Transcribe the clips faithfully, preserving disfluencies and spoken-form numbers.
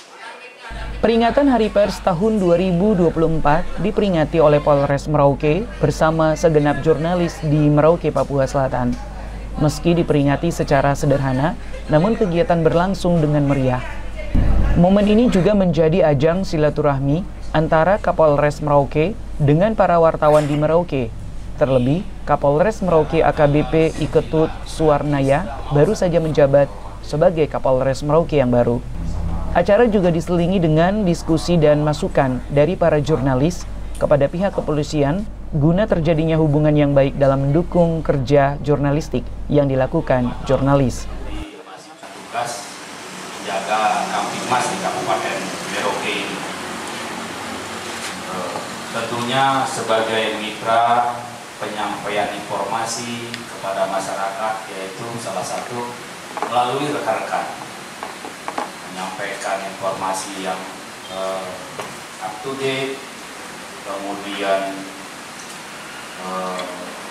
Peringatan Hari Pers tahun dua ribu dua puluh empat diperingati oleh Polres Merauke bersama segenap jurnalis di Merauke, Papua Selatan. Meski diperingati secara sederhana, namun kegiatan berlangsung dengan meriah. Momen ini juga menjadi ajang silaturahmi antara Kapolres Merauke dengan para wartawan di Merauke. Terlebih, Kapolres Merauke A K B P Iketut Suwarnaya baru saja menjabat sebagai Kapolres Merauke yang baru. Acara juga diselingi dengan diskusi dan masukan dari para jurnalis kepada pihak kepolisian guna terjadinya hubungan yang baik dalam mendukung kerja jurnalistik yang dilakukan jurnalis. Masih tugas menjaga Kamtibmas di Kabupaten Merauke ini. Tentunya sebagai mitra penyampaian informasi kepada masyarakat, yaitu salah satu melalui rekan-rekan menyampaikan informasi yang uh, up to date, kemudian uh,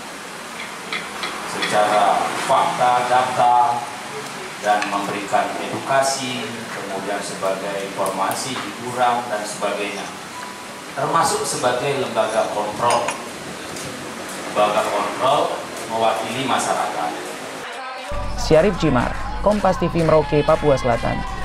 secara fakta, data, dan memberikan edukasi, kemudian sebagai informasi, hiburan, dan sebagainya. Termasuk sebagai lembaga kontrol, lembaga kontrol mewakili masyarakat. Syarif Jimar, Kompas T V Merauke, Papua Selatan.